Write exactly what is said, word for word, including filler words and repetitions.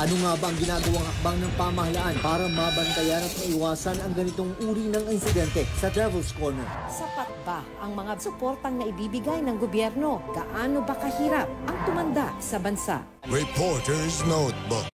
Ano nga ba ang ginagawang hakbang ng pamahalaan para mabantayan at maiwasan ang ganitong uri ng insidente sa Devil's Corner? Sapat ba ang mga suportang na ibibigay ng gobyerno? Gaano ba kahirap ang tumanda sa bansa? Reporter's Notebook.